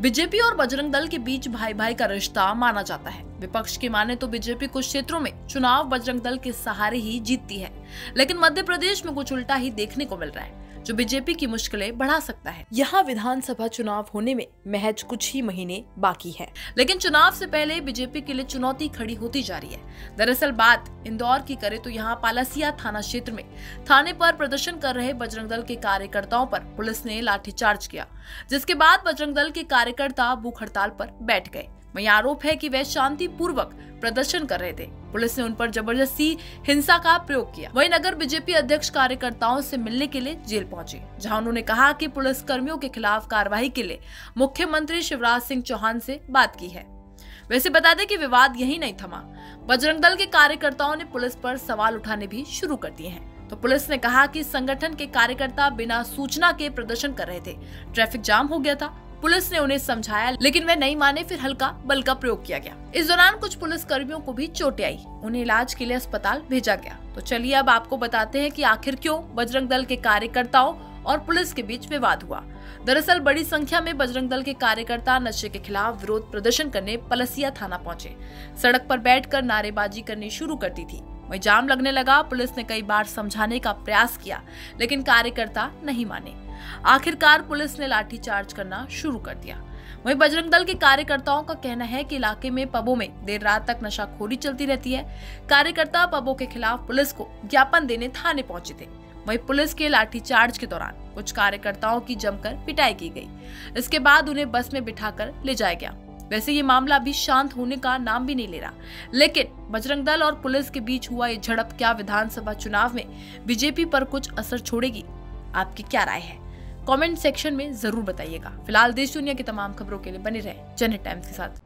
BJP और बजरंग दल के बीच भाई भाई का रिश्ता माना जाता है। विपक्ष की माने तो बीजेपी कुछ क्षेत्रों में चुनाव बजरंग दल के सहारे ही जीतती है, लेकिन मध्य प्रदेश में कुछ उल्टा ही देखने को मिल रहा है, जो बीजेपी की मुश्किलें बढ़ा सकता है। यहाँ विधानसभा चुनाव होने में महज कुछ ही महीने बाकी है, लेकिन चुनाव से पहले बीजेपी के लिए चुनौती खड़ी होती जा रही है। दरअसल बात इंदौर की करे तो यहाँ पालसिया थाना क्षेत्र में थाने पर प्रदर्शन कर रहे बजरंग दल के कार्यकर्ताओं पर पुलिस ने लाठीचार्ज किया, जिसके बाद बजरंग दल के कार्यकर्ता भूख हड़ताल पर बैठ गए। वहीं आरोप है कि वे शांतिपूर्वक प्रदर्शन कर रहे थे। पुलिस ने उन पर जबरदस्ती हिंसा का प्रयोग किया। वहीं नगर बीजेपी अध्यक्ष कार्यकर्ताओं से मिलने के लिए जेल पहुंचे, जहां उन्होंने कहा कि पुलिस कर्मियों के खिलाफ कार्रवाई के लिए मुख्यमंत्री शिवराज सिंह चौहान से बात की है। वैसे बता दें कि विवाद यही नहीं थमा, बजरंग दल के कार्यकर्ताओं ने पुलिस पर सवाल उठाने भी शुरू कर दिए हैं। तो पुलिस ने कहा कि संगठन के कार्यकर्ता बिना सूचना के प्रदर्शन कर रहे थे, ट्रैफिक जाम हो गया था। पुलिस ने उन्हें समझाया, लेकिन वे नहीं माने, फिर हल्का बल का प्रयोग किया गया। इस दौरान कुछ पुलिस कर्मियों को भी चोटें आई, उन्हें इलाज के लिए अस्पताल भेजा गया। तो चलिए अब आपको बताते हैं कि आखिर क्यों बजरंग दल के कार्यकर्ताओं और पुलिस के बीच विवाद हुआ। दरअसल बड़ी संख्या में बजरंग दल के कार्यकर्ता नशे के खिलाफ विरोध प्रदर्शन करने पलसिया थाना पहुंचे। सड़क पर बैठकर नारेबाजी करनी शुरू कर दी थी। वहीं जाम लगने लगा। पुलिस ने कई बार समझाने का प्रयास किया, लेकिन कार्यकर्ता नहीं माने। आखिरकार पुलिस ने लाठीचार्ज करना शुरू कर दिया। वहीं बजरंग दल के कार्यकर्ताओं का कहना है कि इलाके में पबों में देर रात तक नशाखोरी चलती रहती है। कार्यकर्ता पबों के खिलाफ पुलिस को ज्ञापन देने थाने पहुंचे थे। वहीं पुलिस के लाठीचार्ज के दौरान कुछ कार्यकर्ताओं की जमकर पिटाई की गई। इसके बाद उन्हें बस में बिठाकर ले जाया गया। वैसे ये मामला अभी शांत होने का नाम भी नहीं ले रहा, लेकिन बजरंग दल और पुलिस के बीच हुआ ये झड़प क्या विधानसभा चुनाव में बीजेपी पर कुछ असर छोड़ेगी? आपकी क्या राय है? कमेंट सेक्शन में जरूर बताइएगा। फिलहाल देश दुनिया की तमाम खबरों के लिए बने रहे जनहित टाइम्स के साथ।